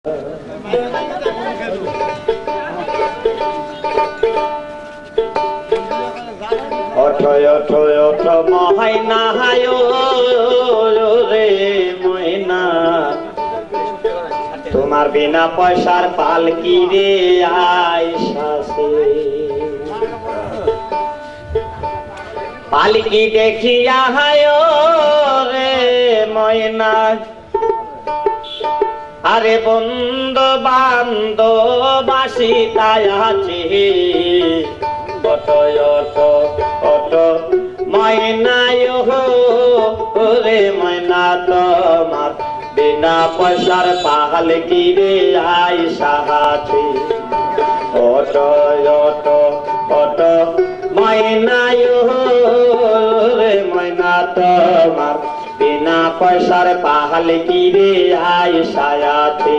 অঠয় অঠয় অঠ মহাইনা হায় রে ময়না তোমার বিনা পয়সার পালকি রে আইসাছে পালকি দেখিয়া হায় রে ময়না আরে বন্ধু বান্ধব বাসি তাই আছে অটয় অট অট ময়নায় রে ময়না তোমার বিনা পয়সার পালকি রে আইসা আছে অটয় অট অট ময়নায় রে ময়না তোমার বিনা পয়সার পালকি রে আইসা আছে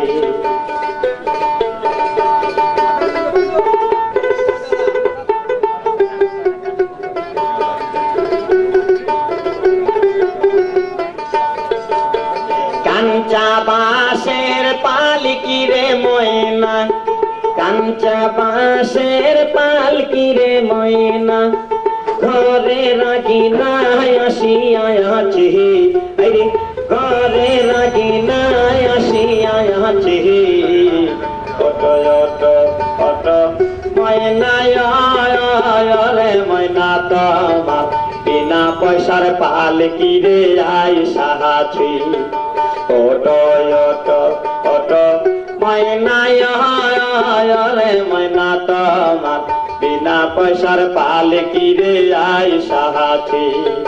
কাঞ্চা বাঁশের পালকি রে ময়না কাঞ্চা বাঁশের পালকি রে ময়না ঘরে রাখি নাই আসিয়া আছে ঘরে রাখি নাই আসিয়া আছে অট অট অট ময়না রে ময়না তোমার বিনা পয়সার পালকি রে আইসা আছে অট অট অট ময়না রে ময়না তোমার বিনা পয়সার পালকি রে আইসা আছে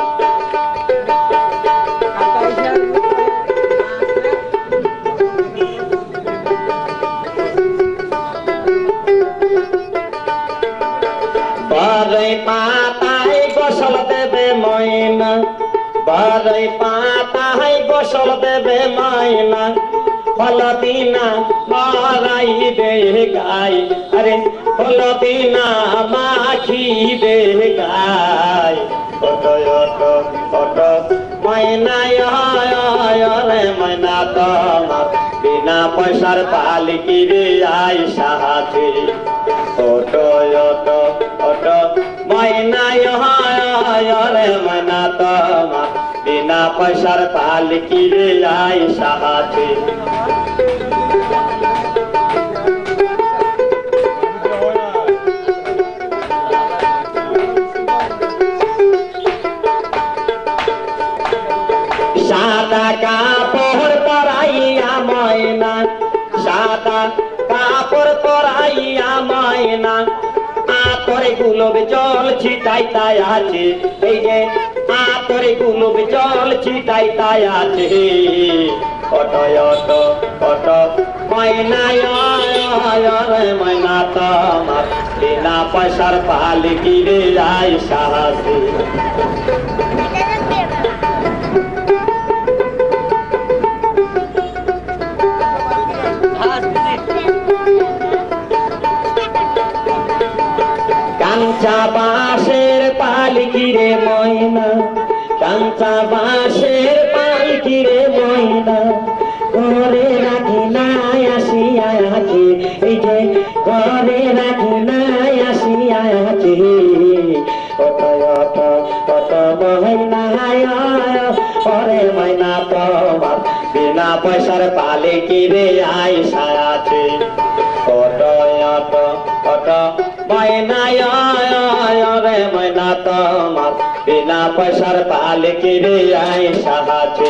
বারই পাতায় গোসল দেবে ময়না বারই পাতায় গোসল দেবে ময়না হলদিনা মারাইবে গাই আরে হলদিনা মাখিবে গাই অট অট অট ময়না রে ময়না তোমার বিনা পয়সার পালকি রে আইসা আছে অট অট অট ময়না রে ময়না তোমার বিনা পয়সার পালকি রে আইসা আছে সাদা কাপড় পরাইয়া ময়না সাদা কাপড় পরাইয়া ময়না আতরে গুলব জল ছিটাইতাই আছে এই যে আতরে গুলব জল ছিটাইতাই আছে অট অট অট ময়না রে ময়না তোমার বিনা পয়সার পালকি রে আইসা আছে কাঞ্চা বাঁশের পালকি রে ময়না কাঞ্চা বাঁশের পালকি রে ময়না ঘরে রাখি নাই আসিয়া আছে এই যে ঘরে রাখি নাই আসিয়া আছে অট অট অট ময়না ওরে ময়না তোমার বিনা পয়সার পালকি রে আইসা আছে অট অট অট ময়না রে ময়না তোমার বিনা পয়সার পালকি রে আইসা আছে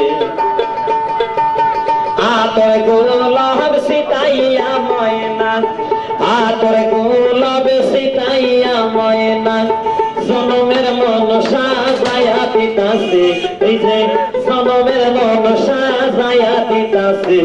আতর গোলাপ সিতাইয়া ময়না আতর গোলাপ সিতাইয়া ময়না জনমের মন সাজায়া দিতাছে এই যে জনমের মন সাজায়া দিতাছে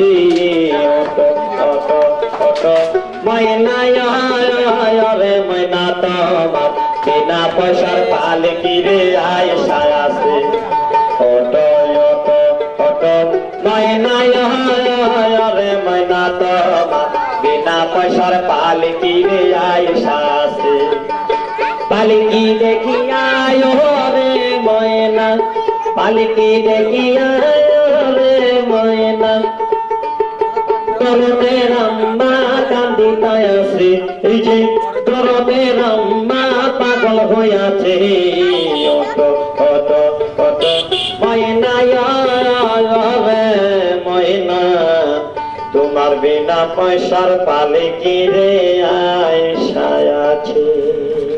অট অট অট ময়না রে ময়না তোমার বিনা পয়সার পালকি রে আইসা আছে অট অট অট ময়না রে ময়না তোমার বিনা পয়সার পালকি রে আইসা আছে পালকি দেখিয়া রে ময়না পালকি দেখিয়া রে ময়না গরমের আম্মা কান্দিতায় আছে, এই যে গরমের আম্মা পাগল হইয়াছে। অত অত অত ময়না রে ময়না, তোমার বিনা পয়সার পালে কি রে আয়সা আছে।